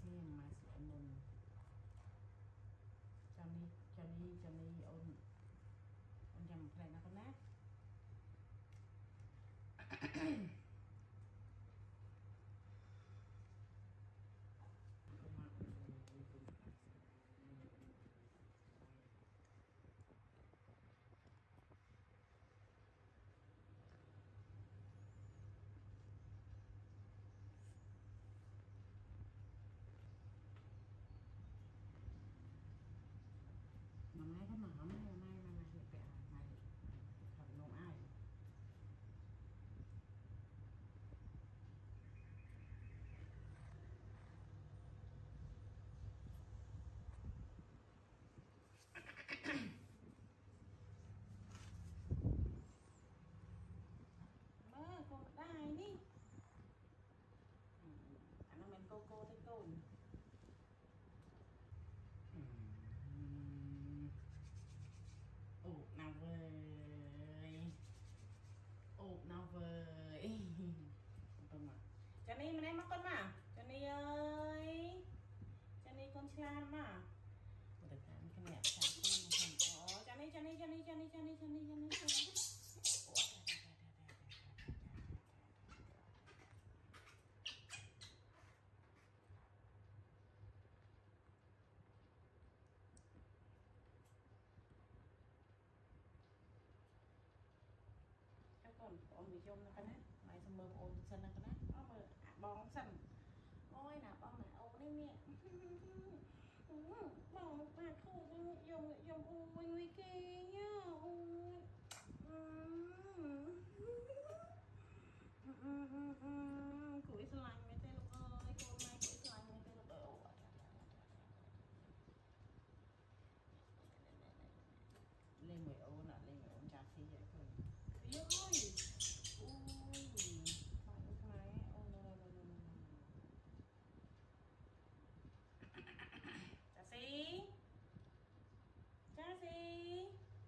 xem mà sẽ mừng Jonny ôn nhầm này nó có nát mà mai có mở mai mày thật nông ai mơ cô đai đi nó mình cô thấy cô nào vời Jonny mà em mắc con mà Jonny ơi Jonny con chlan mà được cái này Jonny còn bị chung cái nát mày xong mơ ôn sân cái nát nó mơ bong sân ôi nào bong này ôn đi mẹ bong mà không dùng ôi nguy kê nhá củi slime mấy tên lục ơi cô mai củi slime mấy tên lục ơi lên người ôn à lên người ôn trà xí vậy thôi ôi ôi phải lúc này Jazzy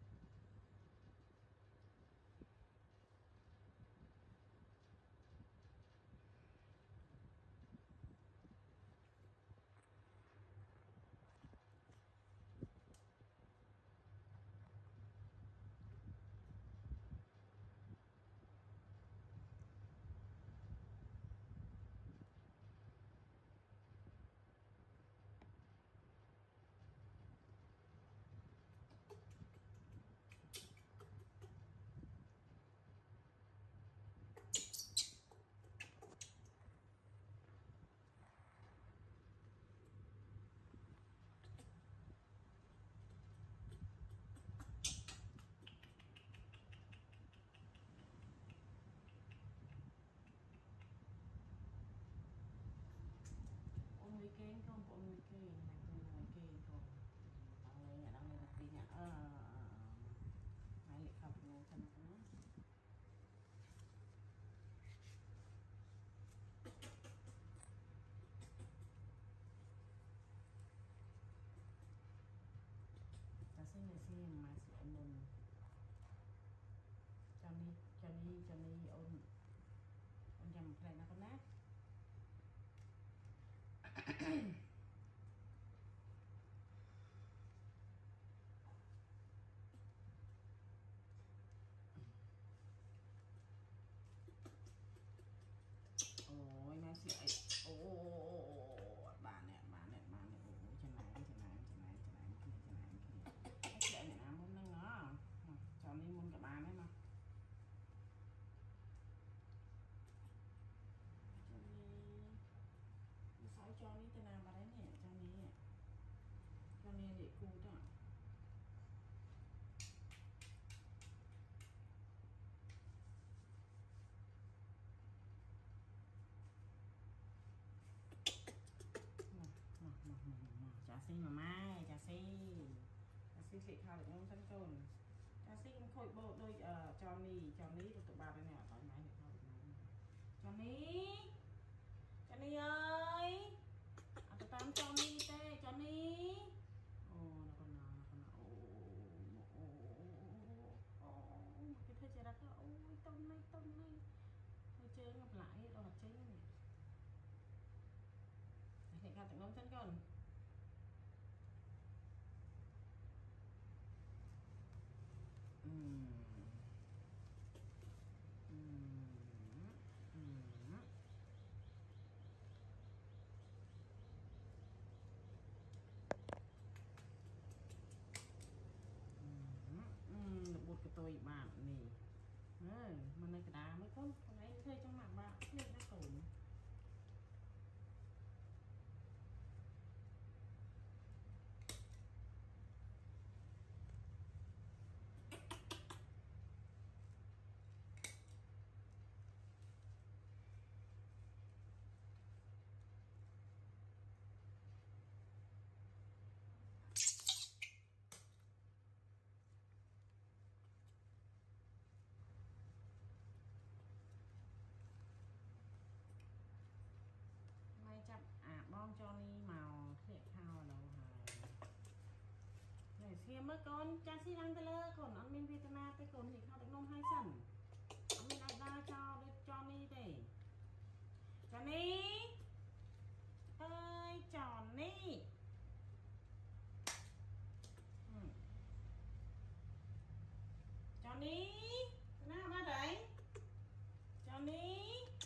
người kén không có người kén này người kén không đang lên một tí nhá hai lệ khẩu ngồi chân nó ta xem mà sẽ mừng Jonny ôn nhầm này nó có nát ôi nó sẽ bà này ôi chân này cái chuyện này làm hôm nay nó cho nên muốn cả bà đấy mà sói cho ní tên nào bà đấy nè cho nên để cu đó Jazzy mà mai Jazzy sẽ khao được không sân tồn Jazzy cũng khôi bộ đôi Jonny được tụi bà đây nè thoải mái để khao được Jonny ơi tụi tao Jonny tê Jonny nó còn cái thôi chơi ra cái ôi tông này thôi chơi ngập lại đó là chơi này để khao tặng nông chân con bột cái tôi bạn nè mà này cái đá mới con ấy thuê trong mặt bạn thuê nó tổn chậm bom Jonny màu thể thao đâu hả để xem mới con cha xin ăn tê lơ còn ăn min vitamin tê còn thì khao được nông hai sẵn ăn min đại đa cho Jonny để Jonny ơi Jonny Jonny nào ba đấy Jonny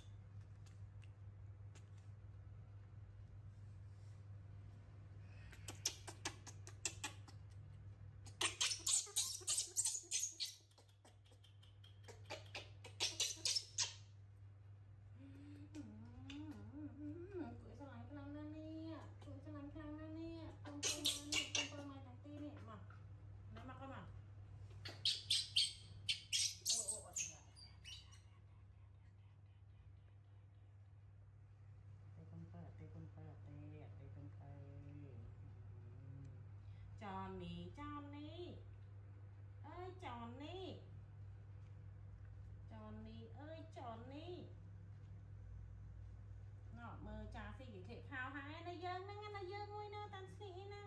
Jonny Jonny ơi Jonny Jonny ơi Jonny ngọ mơ trà phi cái thể khao hai nó dơ nó dơ ngôi nó tan sĩ nè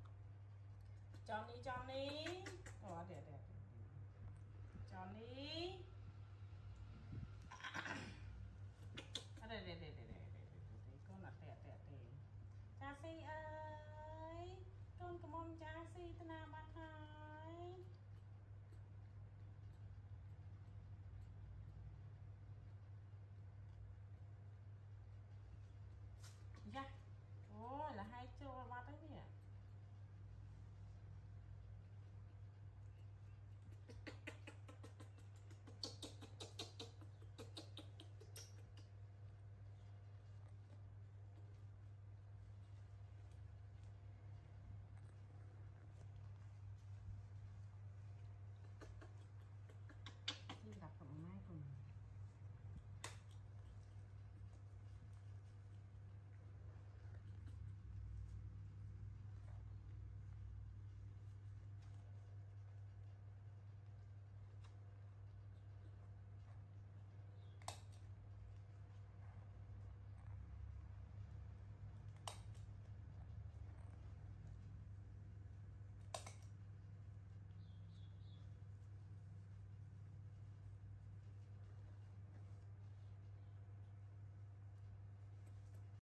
Jonny Jonny. Ủa để Jonny